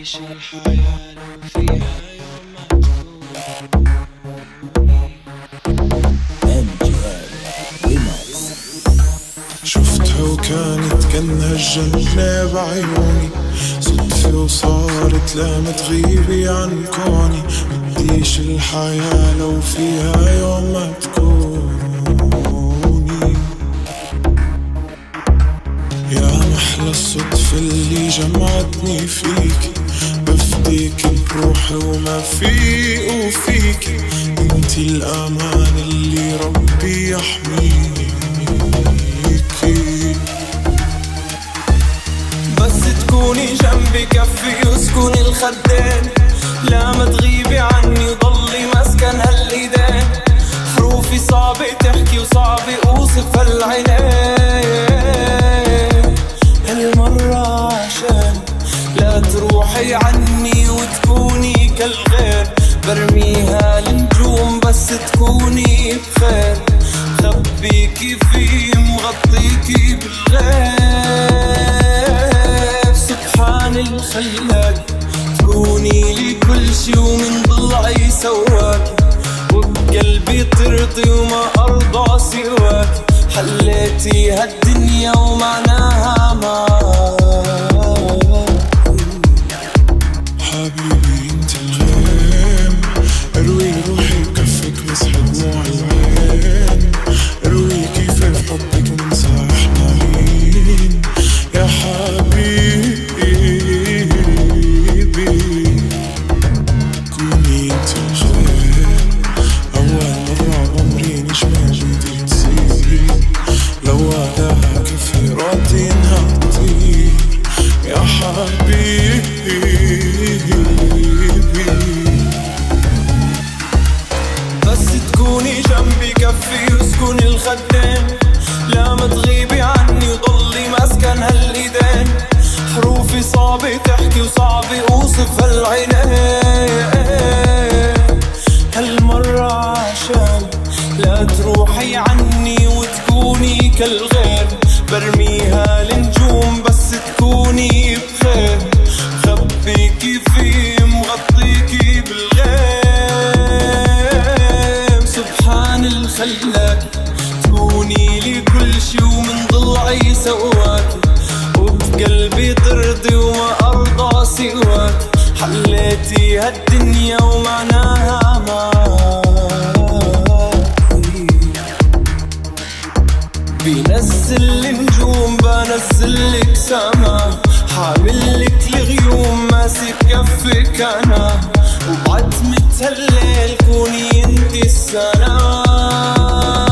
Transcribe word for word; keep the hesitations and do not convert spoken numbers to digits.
بديش الحياة لو فيها يوم ما تكون. شفتها وكانت كأنها الجنة بعيوني، صدفة وصارت لما تغيبي عن كوني. بديش الحياة لو فيها يوم ما تكوني. يا محلى الصدفة اللي جمعتني فيكي، بفديك بروحي وما في وفيكي. انتي الأمان اللي ربي يحميكي. بس تكوني جنبي كفي وسكون الخدين، لا ما تغيبي عني وضلي مسكن هالايدين. حروفي صعبة تحكي وصعبة اوصف هالعينين. هالمرة عشان لا تروحي عني وتكوني كالغير، برميها للنجوم بس تكوني بخير. خبيكي فيه مغطيكي بالغيب، سبحان الخلاق تكوني لي كل شي ومن ضلعي سواكي. وبقلبي ترضي وما أرضى سواكي، حليتي هالدنيا ومعناها معاك. حبيبي انت الغيم، اروي روحي بكفك مسح دموع العين. اروي كيف في حبك ننسى احنا مين. يا حبيبي كوني انت الغيم، اول مرة بعمري نجمة جديد تصير. لو علىها كيفي راضي انها تطير. يا حبيبي بس تكوني جنبي كفي وسكون الخدين، لا ما تغيبي عني وضلي مسكن هالايدين. حروفي صعبة تحكي وصعبة اوصف هالعينين. هالمرة عشان لا تروحي عني وتكوني كالغير، برميها لنجوم بس تكوني بخير. خبيكي فيه مغطيكي بالغيب، سبحان الخلاق تكوني لي كل شي ومن ضلعي سواكي. وبقلبي ترضي وما أرضى سواكي، حليتي هالدنيا ومعناها معاكي. بنزل النجوم بنزلك سما، حاملك الغيوم ماسك كفك انا. وبعتمة هالليل كوني انتي السلام.